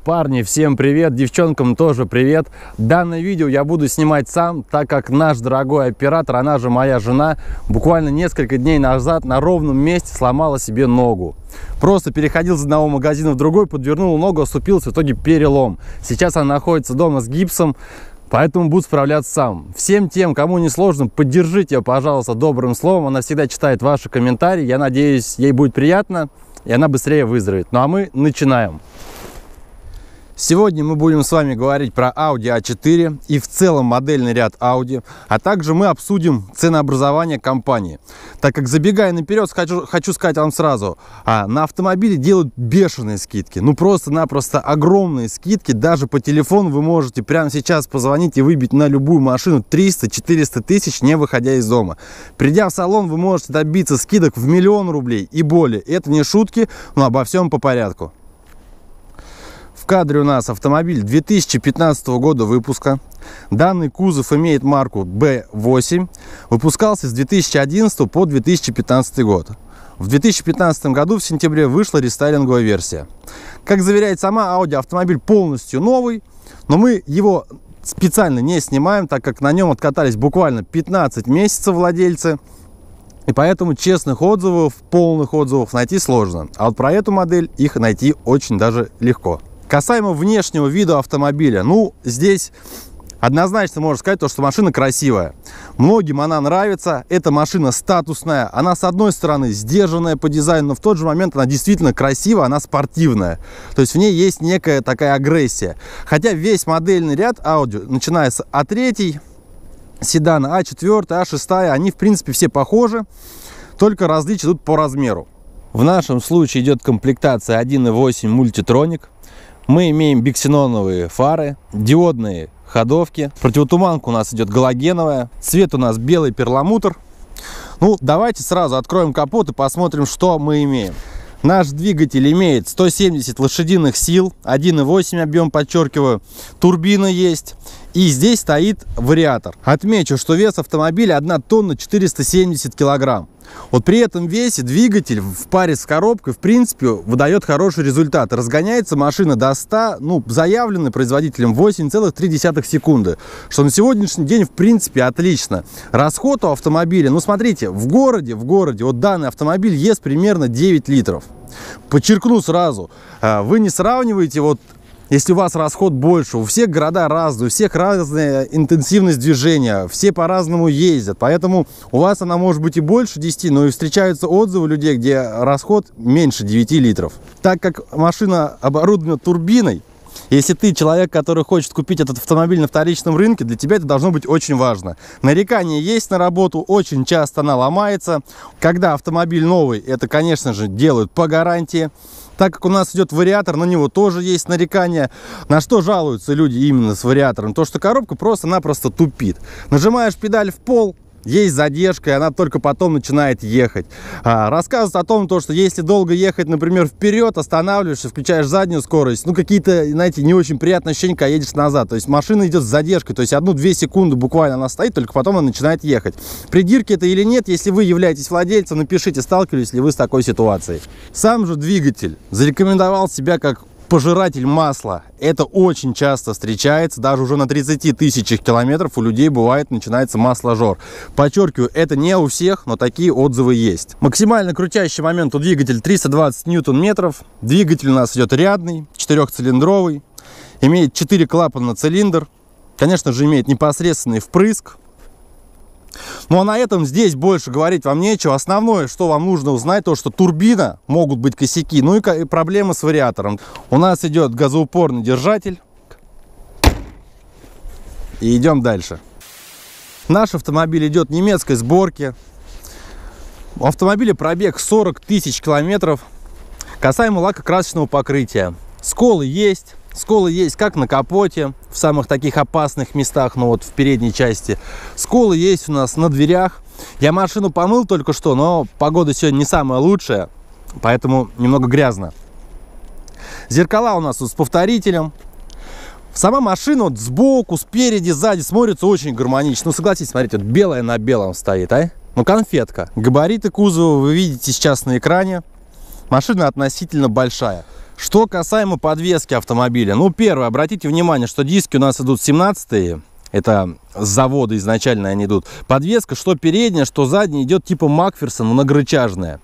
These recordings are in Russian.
Парни, всем привет, девчонкам тоже привет. Данное видео я буду снимать сам, так как наш дорогой оператор, она же моя жена, буквально несколько дней назад на ровном месте сломала себе ногу. Просто переходил из одного магазина в другой, подвернул ногу, оступился, в итоге перелом. Сейчас она находится дома с гипсом, поэтому буду справляться сам. Всем тем, кому не сложно, поддержите ее, пожалуйста, добрым словом. Она всегда читает ваши комментарии. Я надеюсь, ей будет приятно, и она быстрее выздоровеет. Ну а мы начинаем. Сегодня мы будем с вами говорить про Audi A4 и в целом модельный ряд Audi, а также мы обсудим ценообразование компании. Так как, забегая наперед, хочу сказать вам сразу, на автомобиле делают бешеные скидки, ну просто-напросто огромные скидки. Даже по телефону вы можете прямо сейчас позвонить и выбить на любую машину 300-400 тысяч, не выходя из дома. Придя в салон, вы можете добиться скидок в 1 000 000 рублей и более. Это не шутки, но обо всем по порядку. В кадре у нас автомобиль 2015 года выпуска. Данный кузов имеет марку B8. Выпускался с 2011 по 2015 год. В 2015 году в сентябре вышла рестайлинговая версия. Как заверяет сама Audi, автомобиль полностью новый, но мы его специально не снимаем, так как на нем откатались буквально 15 месяцев владельцы. И поэтому честных отзывов, полных отзывов найти сложно. А вот про эту модель их найти очень даже легко. Касаемо внешнего вида автомобиля, ну, здесь однозначно можно сказать, что машина красивая. Многим она нравится, эта машина статусная, она с одной стороны сдержанная по дизайну, но в тот же момент она действительно красивая, она спортивная. То есть в ней есть некая такая агрессия. Хотя весь модельный ряд Audi, начиная с A3, седана A4, A6, они в принципе все похожи, только различия идут по размеру. В нашем случае идет комплектация 1.8 мультитроник. Мы имеем биксеноновые фары, диодные ходовки, противотуманка у нас идет галогеновая, цвет у нас белый перламутр. Ну, давайте сразу откроем капот и посмотрим, что мы имеем. Наш двигатель имеет 170 лошадиных сил, 1.8 объем, подчеркиваю, турбина есть. И здесь стоит вариатор. Отмечу, что вес автомобиля 1 тонна 470 килограмм. Вот при этом весе двигатель в паре с коробкой, в принципе, выдает хороший результат. Разгоняется машина до 100, ну, заявленный производителем 8,3 секунды. Что на сегодняшний день, в принципе, отлично. Расход у автомобиля, ну, смотрите, в городе, вот данный автомобиль ест примерно 9 литров. Подчеркну сразу, вы не сравниваете вот... Если у вас расход больше, у всех города разные, у всех разная интенсивность движения, все по-разному ездят, поэтому у вас она может быть и больше 10, но и встречаются отзывы людей, где расход меньше 9 литров. Так как машина оборудована турбиной, если ты человек, который хочет купить этот автомобиль на вторичном рынке, для тебя это должно быть очень важно. Нарекания есть на работу, очень часто она ломается. Когда автомобиль новый, это, конечно же, делают по гарантии. Так как у нас идет вариатор, на него тоже есть нарекания. На что жалуются люди именно с вариатором? То, что коробка просто-напросто тупит. Нажимаешь педаль в пол, есть задержка, и она только потом начинает ехать. Рассказывают о том, что если долго ехать, например, вперед, останавливаешься, включаешь заднюю скорость, ну, какие-то, знаете, не очень приятные ощущения, когда едешь назад. То есть машина идет с задержкой, то есть 1-2 секунды буквально она стоит, только потом она начинает ехать. Придирки это или нет, если вы являетесь владельцем, напишите, сталкивались ли вы с такой ситуацией. Сам же двигатель зарекомендовал себя как пожиратель масла. Это очень часто встречается, даже уже на 30 тысячах километров у людей бывает начинается масложор. Подчеркиваю, это не у всех, но такие отзывы есть. Максимально крутящий момент у двигателя 320 ньютон-метров. Двигатель у нас идет рядный, 4-цилиндровый, имеет 4 клапана на цилиндр. Конечно же, имеет непосредственный впрыск. Ну а на этом здесь больше говорить вам нечего. Основное, что вам нужно узнать, то что турбина, могут быть косяки, ну и проблемы с вариатором. У нас идет газоупорный держатель. И идем дальше. Наш автомобиль идет немецкой сборки. У автомобиля пробег 40 тысяч километров. Касаемо лакокрасочного покрытия. Сколы есть. Сколы есть как на капоте, в самых таких опасных местах, ну вот в передней части. Сколы есть у нас на дверях. Я машину помыл только что, но погода сегодня не самая лучшая, поэтому немного грязно. Зеркала у нас с повторителем. Сама машина вот сбоку, спереди, сзади смотрится очень гармонично. Ну согласитесь, смотрите, вот белая на белом стоит, ну конфетка. Габариты кузова вы видите сейчас на экране. Машина относительно большая. Что касаемо подвески автомобиля. Ну, первое, обратите внимание, что диски у нас идут 17-е. Это с завода изначально они идут. Подвеска, что передняя, что задняя, идет типа Макферсон, многорычажная.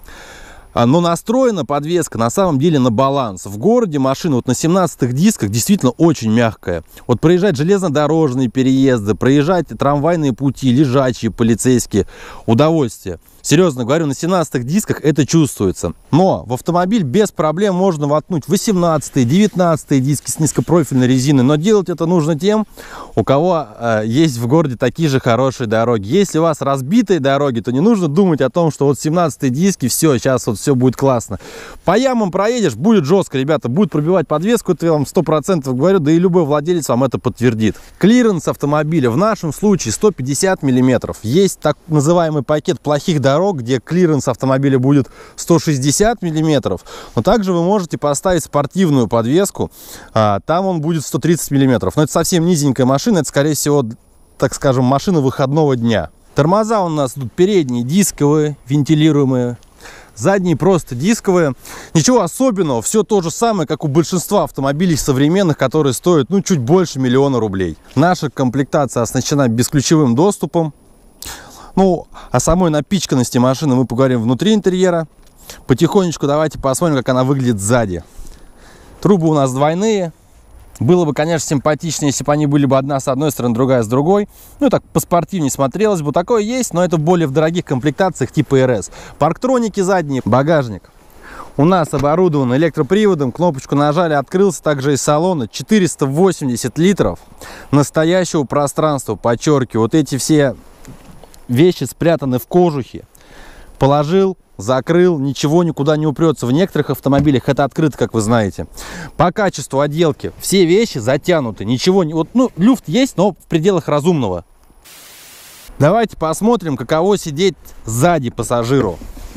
Но настроена подвеска на самом деле на баланс. В городе машина вот на 17-х дисках действительно очень мягкая. Вот проезжать железнодорожные переезды, проезжать трамвайные пути, лежачие, полицейские, удовольствие. Серьезно говорю, на 17-х дисках это чувствуется. Но в автомобиль без проблем можно воткнуть 18-е, 19-е диски с низкопрофильной резиной. Но делать это нужно тем, у кого есть в городе такие же хорошие дороги. Если у вас разбитые дороги, то не нужно думать о том, что вот 17-е диски, все, сейчас вот все будет классно. По ямам проедешь, будет жестко, ребята, будет пробивать подвеску, это я вам 100% говорю, да и любой владелец вам это подтвердит. Клиренс автомобиля в нашем случае 150 мм. Есть так называемый пакет плохих дорог, где клиренс автомобиля будет 160 мм, но также вы можете поставить спортивную подвеску, там он будет 130 мм. Но это совсем низенькая машина, это скорее всего, так скажем, машина выходного дня. Тормоза у нас тут передние дисковые, вентилируемые, задние просто дисковые. Ничего особенного, все то же самое, как у большинства автомобилей современных, которые стоят ну чуть больше 1 000 000 рублей. Наша комплектация оснащена бесключевым доступом. Ну, о самой напичканности машины мы поговорим внутри интерьера. Потихонечку давайте посмотрим, как она выглядит сзади. Трубы у нас двойные. Было бы, конечно, симпатичнее, если бы они были бы одна с одной стороны, другая с другой. Ну, так поспортивнее смотрелось бы. Такое есть, но это более в дорогих комплектациях типа РС. Парктроники задние, багажник. У нас оборудован электроприводом. Кнопочку нажали, открылся. Также из салона 480 литров настоящего пространства. Подчеркиваю, вот эти все вещи спрятаны в кожухе. Положил, закрыл, ничего никуда не упрется. В некоторых автомобилях это открыто, как вы знаете. По качеству отделки все вещи затянуты. Ничего не... Вот, ну, люфт есть, но в пределах разумного. Давайте посмотрим, каково сидеть сзади пассажиру.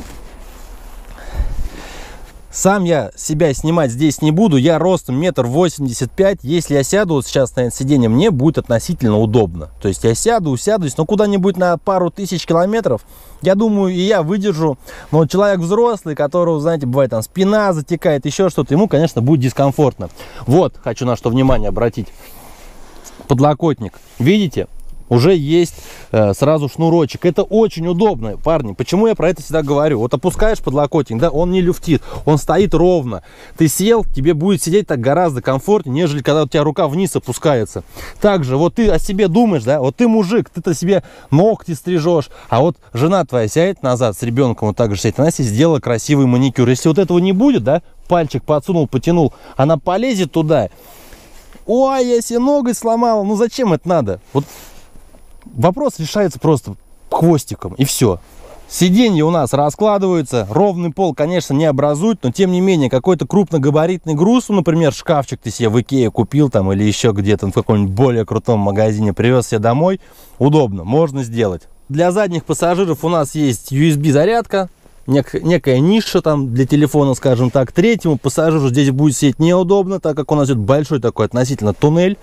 Сам я себя снимать здесь не буду. Я ростом 1,85 м. Если я сяду вот сейчас на это сиденье, мне будет относительно удобно. То есть я сяду, усядусь, но куда-нибудь на пару тысяч километров, я думаю, и я выдержу. Но вот человек взрослый, которого, знаете, бывает там спина затекает, еще что-то, ему, конечно, будет дискомфортно. Вот, хочу на что внимание обратить. Подлокотник. Видите? Уже есть сразу шнурочек. Это очень удобно, парни. Почему я про это всегда говорю? Вот опускаешь подлокотник, да, он не люфтит, он стоит ровно. Ты сел, тебе будет сидеть так гораздо комфортнее, нежели когда у тебя рука вниз опускается. Также вот ты о себе думаешь, да, вот ты мужик, ты-то себе ногти стрижешь, а вот жена твоя сядет назад с ребенком, вот так же сядет, она себе сделала красивый маникюр. Если вот этого не будет, да, пальчик подсунул, потянул, она полезет туда. Ой, я себе ноготь сломала, ну зачем это надо? Вот вопрос решается просто хвостиком, и все. Сиденья у нас раскладываются. Ровный пол, конечно, не образует, но тем не менее, какой-то крупногабаритный груз, ну, например, шкафчик ты себе в Икее купил там или еще где-то в каком-нибудь более крутом магазине, привез себе домой, удобно, можно сделать. Для задних пассажиров у нас есть USB-зарядка, некая ниша там для телефона, скажем так. Третьему пассажиру здесь будет сидеть неудобно, так как у нас идет большой такой относительно туннель.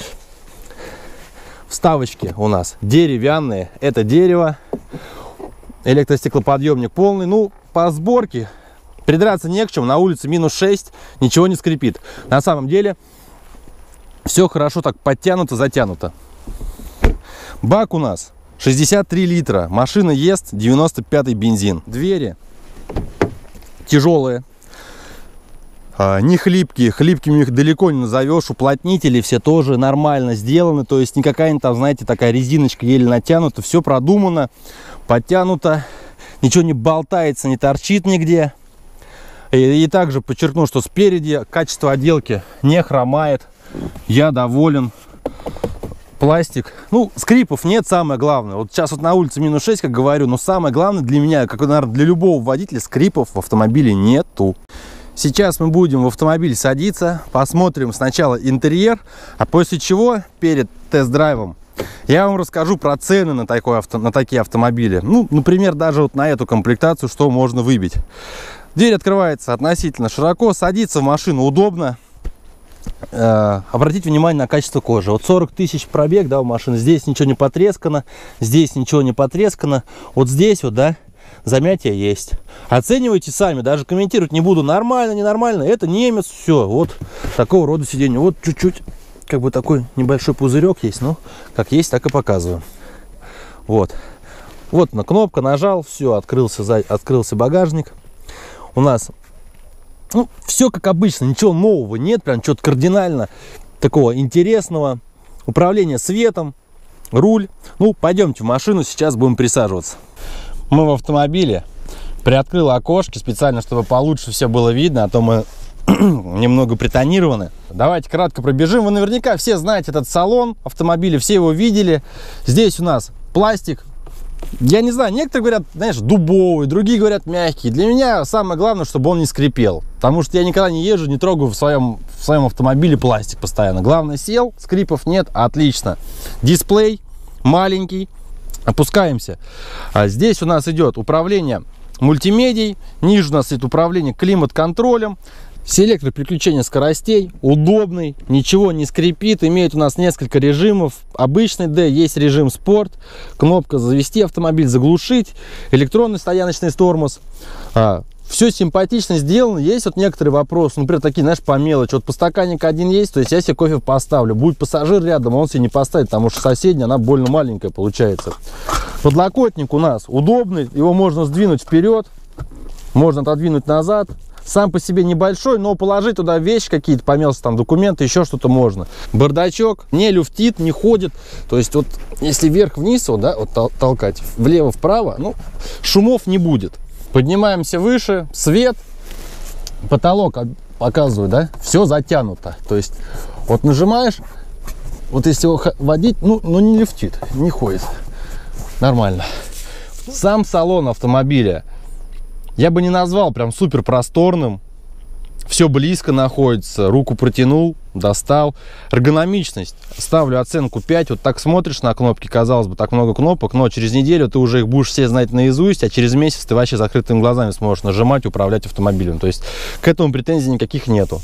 Вставочки у нас деревянные, это дерево, электростеклоподъемник полный. Ну, по сборке придраться не к чему, на улице -6, ничего не скрипит. На самом деле все хорошо так подтянуто, затянуто. Бак у нас 63 литра, машина ест 95-й бензин. Двери тяжелые. Не хлипкие, хлипкими их далеко не назовешь, уплотнители все тоже нормально сделаны, то есть не какая-нибудь там, знаете, такая резиночка еле натянута, все продумано, подтянуто, ничего не болтается, не торчит нигде. И также подчеркну, что спереди качество отделки не хромает, я доволен. Пластик, ну, скрипов нет, самое главное. Вот сейчас вот на улице -6, как говорю, но самое главное для меня, как, наверное, для любого водителя, скрипов в автомобиле нету. Сейчас мы будем в автомобиль садиться, посмотрим сначала интерьер, а после чего перед тест-драйвом я вам расскажу про цены на такие автомобили. Ну, например, даже вот на эту комплектацию, что можно выбить. Дверь открывается относительно широко, садиться в машину удобно. Обратите внимание на качество кожи. Вот 40 тысяч пробег, да, у машины. Здесь ничего не потрескано, здесь ничего не потрескано. Вот здесь вот, да, замятие есть. Оценивайте сами, даже комментировать не буду, нормально, ненормально, это немец, все, вот такого рода сиденье. Вот чуть-чуть, как бы такой небольшой пузырек есть, ну, как есть, так и показываю. Вот, вот на кнопка, нажал, все, открылся багажник. У нас, ну, все как обычно, ничего нового нет, прям что-то кардинально такого интересного. Управление светом, руль. Ну, пойдемте в машину, сейчас будем присаживаться. Мы в автомобиле. Приоткрыл окошки специально, чтобы получше все было видно, а то мы немного притонированы. Давайте кратко пробежим. Вы наверняка все знаете этот салон автомобиля, все его видели. Здесь у нас пластик. Я не знаю, некоторые говорят, знаешь, дубовый, другие говорят мягкий. Для меня самое главное, чтобы он не скрипел. Потому что я никогда не езжу, не трогаю в своем автомобиле пластик постоянно. Главное, сел, скрипов нет, отлично. Дисплей маленький. Опускаемся. Здесь у нас идет управление мультимедией. Ниже у нас идет управление климат-контролем. Селектор переключения скоростей, удобный, ничего не скрипит, имеет у нас несколько режимов. Обычный D, есть режим спорт, кнопка завести автомобиль, заглушить, электронный стояночный тормоз. Все симпатично сделано. Есть вот некоторые вопросы, например, такие, знаешь, по мелочи. Вот подстаканник один есть, то есть я себе кофе поставлю. Будет пассажир рядом, он себе не поставит, потому что соседняя, она больно маленькая получается. Подлокотник у нас удобный, его можно сдвинуть вперед, можно отодвинуть назад. Сам по себе небольшой, но положить туда вещи какие-то, помелся там документы, еще что-то можно. Бардачок не люфтит, не ходит. То есть вот если вверх-вниз вот, да, вот толкать, влево-вправо, ну, шумов не будет. Поднимаемся выше, свет, потолок показываю, да, все затянуто. То есть вот нажимаешь, вот если его водить, ну не люфтит, не ходит. Нормально. Сам салон автомобиля я бы не назвал прям супер просторным. Все близко находится. Руку протянул, достал. Эргономичность. Ставлю оценку 5. Вот так смотришь на кнопки. Казалось бы, так много кнопок. Но через неделю ты уже их будешь все знать наизусть. А через месяц ты вообще закрытыми глазами сможешь нажимать, управлять автомобилем. То есть к этому претензий никаких нету.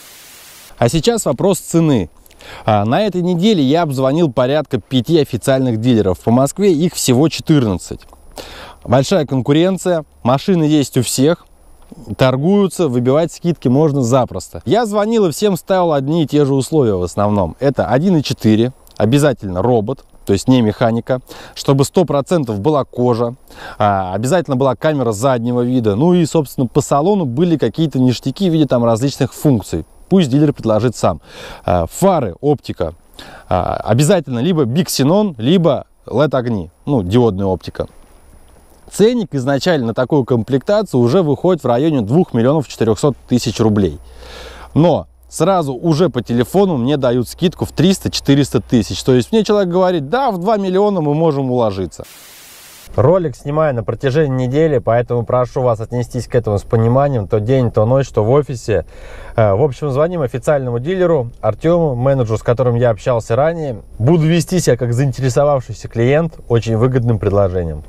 А сейчас вопрос цены. На этой неделе я обзвонил порядка 5 официальных дилеров. По Москве их всего 14. Большая конкуренция, машины есть у всех, торгуются, выбивать скидки можно запросто. Я звонил и всем ставил одни и те же условия в основном. Это 1.4, обязательно робот, то есть не механика, чтобы 100% была кожа, обязательно была камера заднего вида, ну и, собственно, по салону были какие-то ништяки в виде там различных функций. Пусть дилер предложит сам. Фары, оптика, обязательно либо Big Xenon, либо LED огни, ну, диодная оптика. Ценник изначально на такую комплектацию уже выходит в районе 2 400 000 рублей. Но сразу уже по телефону мне дают скидку в 300-400 тысяч. То есть мне человек говорит, да, в 2 миллиона мы можем уложиться. Ролик снимаю на протяжении недели, поэтому прошу вас отнестись к этому с пониманием. То день, то ночь, то в офисе. В общем, звоним официальному дилеру Артему, менеджеру, с которым я общался ранее. Буду вести себя как заинтересовавшийся клиент очень выгодным предложением.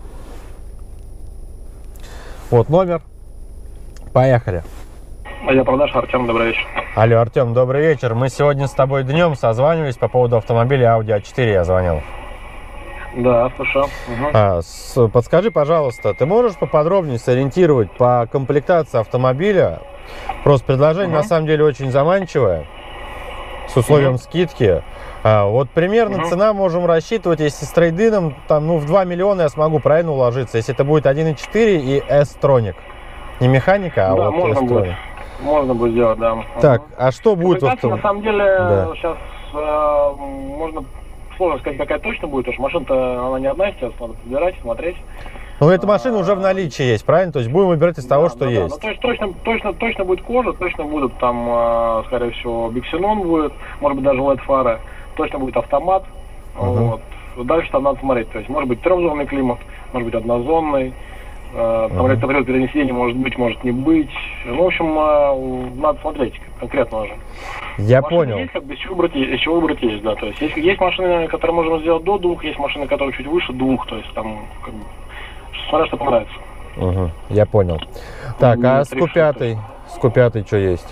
Вот номер. Поехали. Я продаж, Артем, добрый вечер. Алло, Артем, добрый вечер. Мы сегодня с тобой днем созванивались по поводу автомобиля Audi A4, я звонил. Да, слушаю. Угу. Подскажи, пожалуйста, ты можешь поподробнее сориентировать по комплектации автомобиля? Просто предложение на самом деле очень заманчивое, с условием скидки. Вот примерно цена можем рассчитывать, если с трейд-ином, там, ну, в 2 миллиона я смогу правильно уложиться, если это будет 1.4 и S-Tronic. Не механика, а да, вот S-Tronic. Можно будет сделать, да. Так, а что будет? На самом деле, сейчас можно сложно сказать, какая точно будет, потому что машина-то она не одна сейчас, надо подбирать, смотреть. Ну, эта машина уже в наличии есть, правильно? То есть будем выбирать из того, что есть. Ну, то есть точно будет кожа, точно будут там, скорее всего, Big Xenon будет, может быть, даже LED-фары, точно будет автомат. Вот. Дальше там надо смотреть, то есть может быть трехзонный климат, может быть однозонный, там электропривод переднего сиденья может быть, может не быть. Ну, в общем, надо смотреть конкретно уже. Я машины понял. Есть, как бы, из чего выбрать есть, да. То есть есть машины, которые можем сделать до 2, есть машины, которые чуть выше 2, то есть там, как бы, смотря что понравится. Я понял. Так, а с Q5? С Q5 что есть?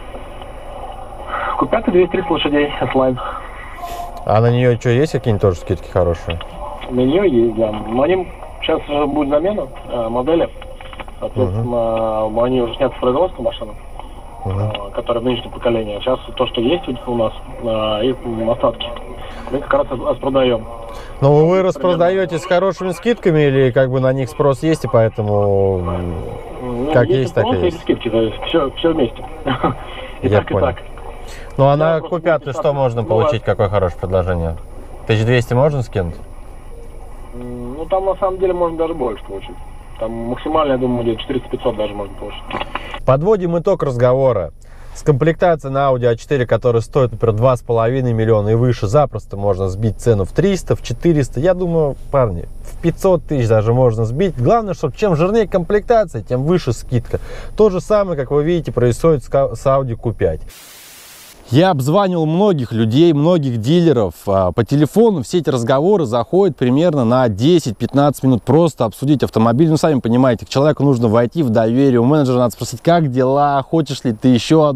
Q5 230 лошадей, S-Line. А на нее что, есть какие-нибудь тоже скидки хорошие? На нее есть, да. Но они Сейчас будет замена модели. Соответственно, они уже сняты с производства машины, которые в нынешнем поколении. Сейчас то, что есть у нас, и остатки, мы как раз распродаем. Но вы распродаете с хорошими скидками или как бы на них спрос есть, и поэтому как есть, так и есть? Скидки, то есть все вместе. И я так, понял. и так. Ну а на Q5 что можно получить, какое хорошее предложение? 1200 можно скинуть? Ну там на самом деле можно даже больше получить. Там максимально, я думаю, где-то 400-500 даже можно получить. Подводим итог разговора. С комплектацией на Audi A4, которая стоит, например, 2,5 миллиона и выше, запросто можно сбить цену в 300, в 400. Я думаю, парни, в 500 тысяч даже можно сбить. Главное, чтобы чем жирнее комплектация, тем выше скидка. То же самое, как вы видите, происходит с Audi Q5. Я обзванивал многих людей, многих дилеров по телефону. Все эти разговоры заходят примерно на 10-15 минут. Просто обсудить автомобиль. Ну, сами понимаете, к человеку нужно войти в доверие. У менеджера надо спросить, как дела, хочешь ли ты еще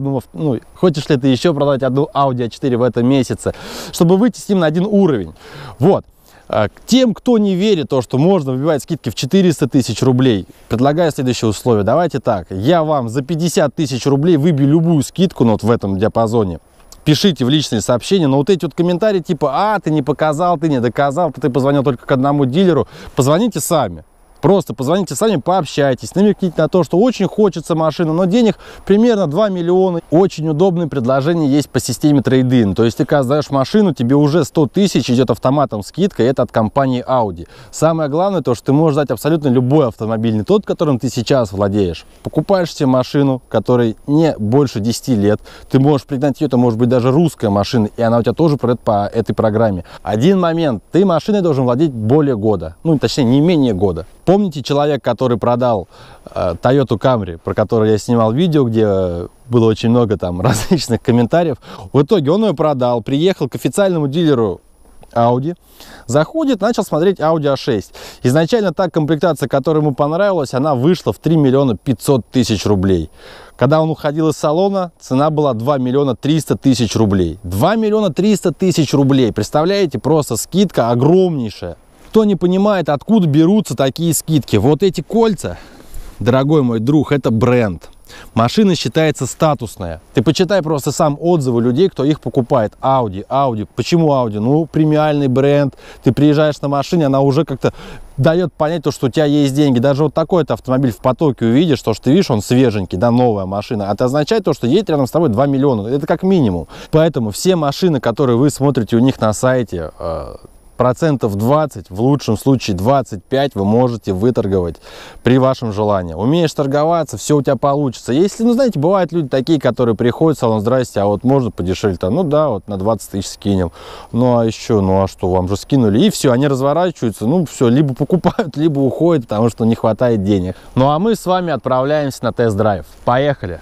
продать одну Audi A4 в этом месяце, чтобы выйти с ним на один уровень. Вот. Тем, кто не верит, что можно выбивать скидки в 400 тысяч рублей, предлагаю следующее условие. Давайте так, я вам за 50 тысяч рублей выбью любую скидку, ну, вот в этом диапазоне. Пишите в личные сообщения, но вот эти вот комментарии типа, ты не показал, ты не доказал, ты позвонил только к одному дилеру, позвоните сами. Просто позвоните сами, пообщайтесь, намекните на то, что очень хочется машину, но денег примерно 2 миллиона. Очень удобное предложение есть по системе трейд-ин. То есть ты когда сдаешь машину, тебе уже 100 тысяч идет автоматом скидка, и это от компании Audi. Самое главное, то, что ты можешь дать абсолютно любой автомобиль, не тот, которым ты сейчас владеешь. Покупаешь себе машину, которой не больше 10 лет, ты можешь пригнать ее, это может быть даже русская машина, и она у тебя тоже пройдет по этой программе. Один момент, ты машиной должен владеть более года, ну точнее не менее года. Помните человек, который продал Toyota Camry, про который я снимал видео, где было очень много там различных комментариев. В итоге он ее продал, приехал к официальному дилеру Audi, заходит, начал смотреть Audi A6. Изначально та комплектация, которая ему понравилась, она вышла в 3 миллиона 500 тысяч рублей. Когда он уходил из салона, цена была 2 миллиона 300 тысяч рублей. 2 миллиона 300 тысяч рублей. Представляете, просто скидка огромнейшая. Кто не понимает, откуда берутся такие скидки? Вот эти кольца, дорогой мой друг, это бренд. Машина считается статусная. Ты почитай просто сам отзывы людей, кто их покупает. Audi. Почему Audi? Ну, премиальный бренд. Ты приезжаешь на машине, она уже как-то дает понять то, что у тебя есть деньги. Даже вот такой-то автомобиль в потоке увидишь, то, что ты видишь, он свеженький, да, новая машина. Это означает то, что едет рядом с тобой 2 миллиона. Это как минимум. Поэтому все машины, которые вы смотрите у них на сайте, процентов 20, в лучшем случае 25 вы можете выторговать при вашем желании. Умеешь торговаться, все у тебя получится. Если, ну, знаете, бывают люди такие, которые приходят в салон, здрасте, а вот можно подешевле, там, ну да, вот на 20 тысяч скинем. Ну а еще, ну а что, вам же скинули. И все, они разворачиваются, ну все, либо покупают, либо уходят, потому что не хватает денег. Ну а мы с вами отправляемся на тест-драйв. Поехали!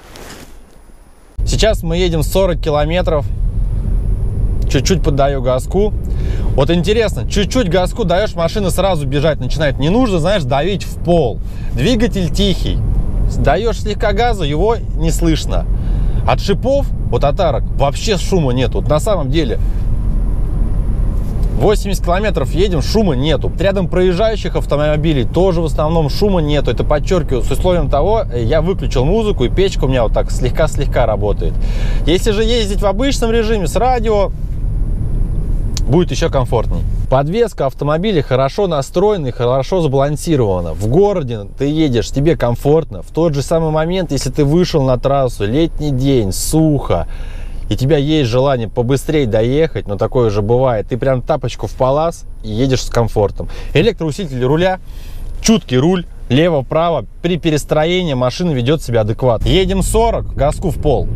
Сейчас мы едем 40 километров. Чуть-чуть поддаю газку. Вот интересно, чуть-чуть газку даешь, машина сразу бежать начинает. Не нужно, знаешь, давить в пол. Двигатель тихий. Даешь слегка газа, его не слышно. От шипов, вот от арок, вообще шума нет. Вот на самом деле 80 километров едем, шума нету. Рядом проезжающих автомобилей тоже в основном шума нету. Это подчеркиваю, с условием того, я выключил музыку, и печка у меня вот так слегка-слегка работает. Если же ездить в обычном режиме с радио, будет еще комфортней. Подвеска автомобиля хорошо настроена и хорошо сбалансирована. В городе ты едешь, тебе комфортно. В тот же самый момент, если ты вышел на трассу, летний день, сухо, и у тебя есть желание побыстрее доехать, но такое же бывает, ты прям тапочку в палас и едешь с комфортом. Электроусилитель руля, чуткий руль, лево-право, при перестроении машина ведет себя адекватно. Едем 40, газку в пол.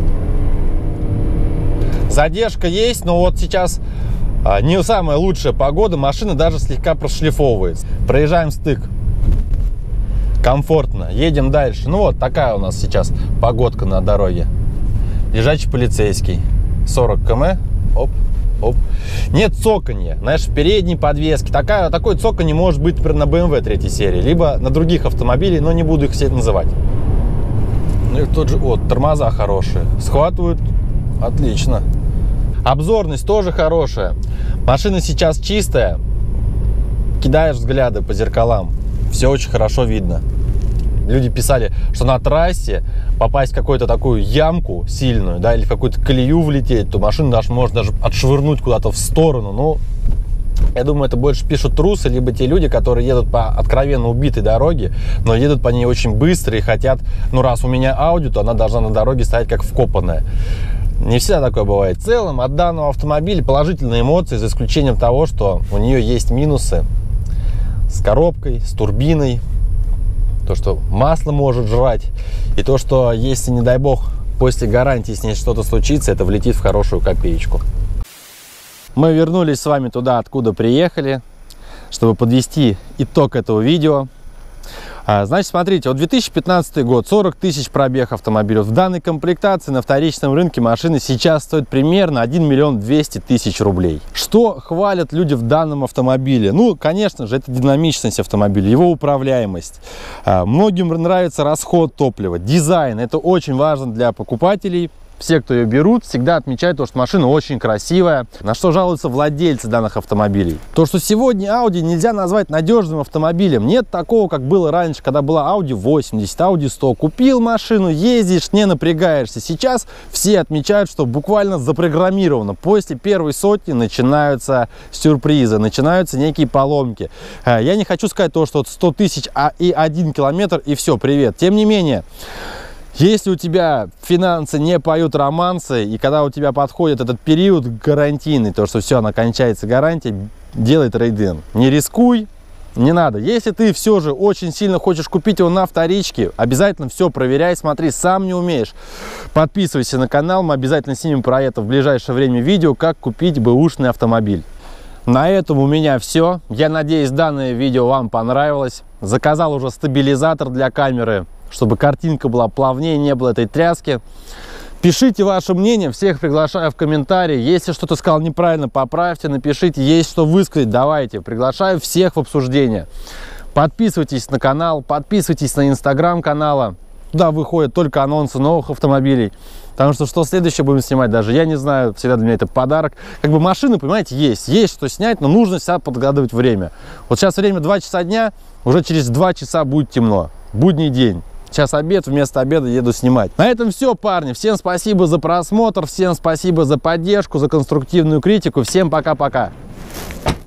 Задержка есть, но вот сейчас не самая лучшая погода, машина даже слегка прошлифовывается. Проезжаем стык. Комфортно. Едем дальше. Ну вот такая у нас сейчас погодка на дороге. Лежачий полицейский. 40 км. Оп, оп. Нет цоканья. Знаешь, в передней подвеске. Такое цоканье может быть, например, на BMW 3 серии. Либо на других автомобилях, но не буду их все называть. Ну и тот же, вот, тормоза хорошие. Схватывают. Отлично. Обзорность тоже хорошая. Машина сейчас чистая. кидаешь взгляды по зеркалам, все очень хорошо видно. Люди писали, что на трассе попасть в какую-то такую ямку сильную, да, или в какую-то колею влететь, то машину можно даже отшвырнуть куда-то в сторону. Ну, я думаю, это больше пишут трусы, либо те люди, которые едут по откровенно убитой дороге, но едут по ней очень быстро и хотят, ну, раз у меня Audi, то она должна на дороге стоять как вкопанная. Не всегда такое бывает. В целом, от данного автомобиля положительные эмоции, за исключением того, что у нее есть минусы с коробкой, с турбиной, то, что масло может жрать, и то, что если, не дай бог, после гарантии с ней что-то случится, это влетит в хорошую копеечку. Мы вернулись с вами туда, откуда приехали, чтобы подвести итог этого видео. Значит, смотрите, вот 2015 год, 40 тысяч пробег автомобиля. В данной комплектации на вторичном рынке машины сейчас стоит примерно 1 миллион 200 тысяч рублей. Что хвалят люди в данном автомобиле? Ну, конечно же, это динамичность автомобиля, его управляемость. Многим нравится расход топлива, дизайн. Это очень важно для покупателей. Все, кто ее берут, всегда отмечают то, что машина очень красивая. На что жалуются владельцы данных автомобилей? То, что сегодня Audi нельзя назвать надежным автомобилем. Нет такого, как было раньше, когда была Audi 80, Audi 100. Купил машину, ездишь, не напрягаешься. Сейчас все отмечают, что буквально запрограммировано. После первой сотни начинаются сюрпризы, начинаются некие поломки. Я не хочу сказать то, что 100 тысяч и 1 километр, и все, привет. Тем не менее, если у тебя финансы не поют романсы, и когда у тебя подходит этот период гарантийный, то, что все, она кончается гарантией, делай трейд-ин. Не рискуй, не надо. Если ты все же очень сильно хочешь купить его на вторичке, обязательно все проверяй, смотри, сам не умеешь. Подписывайся на канал, мы обязательно снимем про это в ближайшее время видео, как купить бэушный автомобиль. На этом у меня все. Я надеюсь, данное видео вам понравилось. Заказал уже стабилизатор для камеры, чтобы картинка была плавнее, не было этой тряски. Пишите ваше мнение, всех приглашаю в комментарии. Если что-то сказал неправильно, поправьте, напишите. Есть что высказать, давайте. Приглашаю всех в обсуждение. Подписывайтесь на канал, подписывайтесь на инстаграм канала. Туда выходят только анонсы новых автомобилей. Потому что следующее будем снимать, даже я не знаю. Всегда для меня это подарок. Как бы машины, понимаете, есть что снять, но нужно всегда подгадывать время. Вот сейчас время 2 часа дня, уже через 2 часа будет темно. Будний день. Сейчас обед, вместо обеда еду снимать. На этом все, парни. Всем спасибо за просмотр, всем спасибо за поддержку, за конструктивную критику. Всем пока-пока.